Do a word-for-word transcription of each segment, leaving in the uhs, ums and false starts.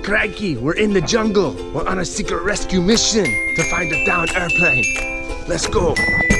Crikey, we're in the jungle. We're on a secret rescue mission to find a downed airplane. Let's go.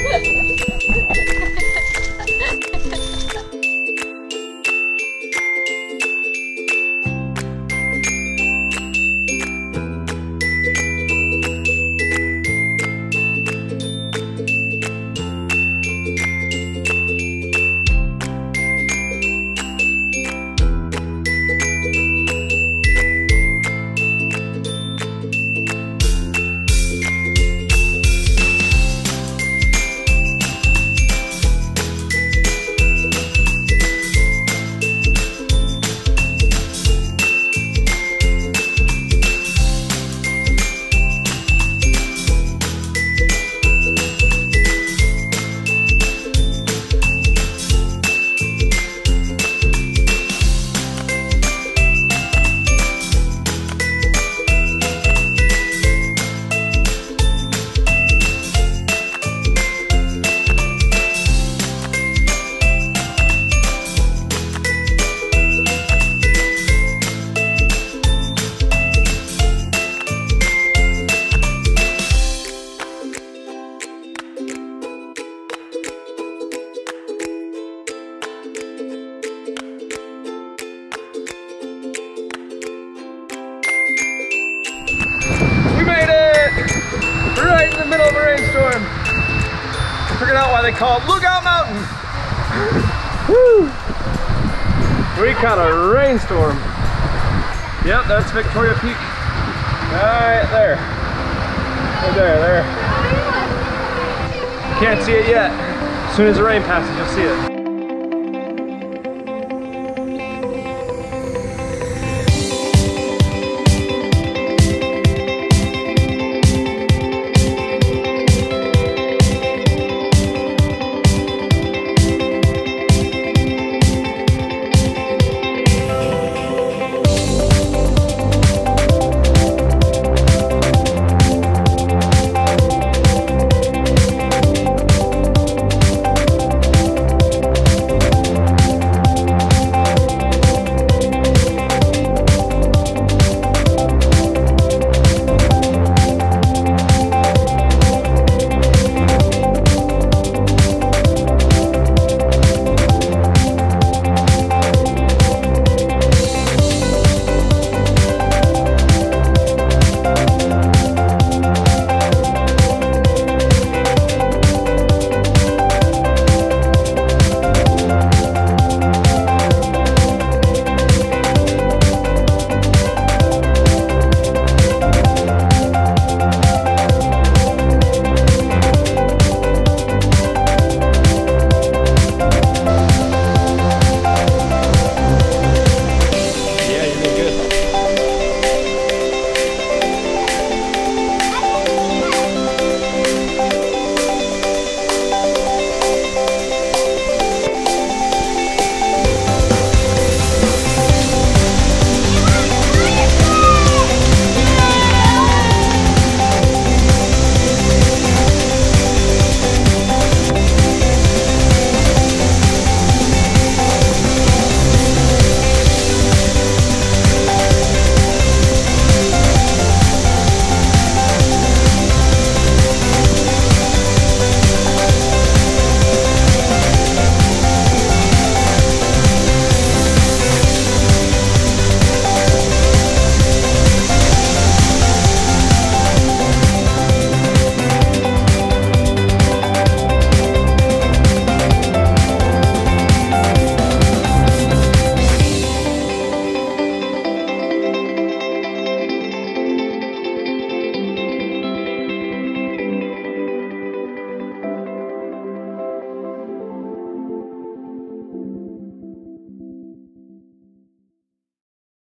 Right in the middle of a rainstorm. Figured out why they call it Lookout Mountain. Woo! We caught a rainstorm. Yep, that's Victoria Peak. Right there. Right there, there. Can't see it yet. As soon as the rain passes, you'll see it.